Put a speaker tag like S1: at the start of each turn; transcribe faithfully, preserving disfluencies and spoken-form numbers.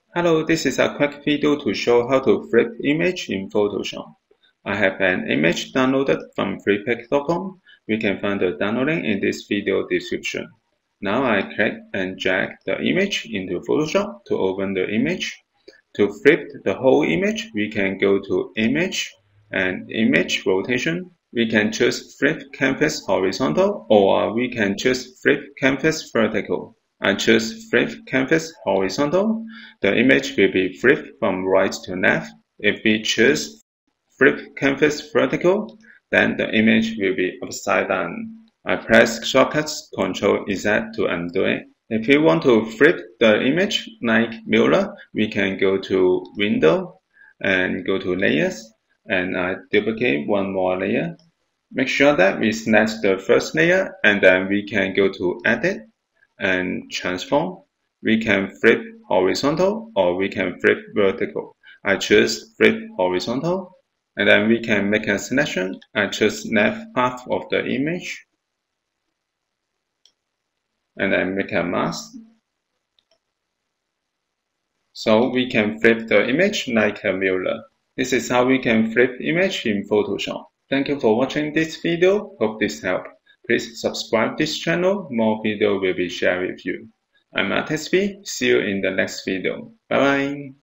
S1: Hello, this is a quick video to show how to flip image in Photoshop. I have an image downloaded from freepik dot com. We can find the download link in this video description. Now I click and drag the image into Photoshop to open the image. To flip the whole image, we can go to Image and Image Rotation. We can choose Flip Canvas Horizontal or we can choose Flip Canvas Vertical. I choose Flip Canvas Horizontal. The image will be flipped from right to left. If we choose Flip Canvas Vertical, then the image will be upside down. I press shortcuts control Z to undo it. If we want to flip the image like mirror, we can go to Window and go to Layers, and I duplicate one more layer. Make sure that we select the first layer, and then we can go to Edit and Transform. We can flip horizontal or we can flip vertical. I choose flip horizontal, and then we can make a selection. I choose left half of the image, and then make a mask. So we can flip the image like a mirror. This is how we can flip image in Photoshop. Thank you for watching this video. Hope this helped. Please subscribe this channel. More video will be shared with you. I'm Artist V. See you in the next video. Bye bye.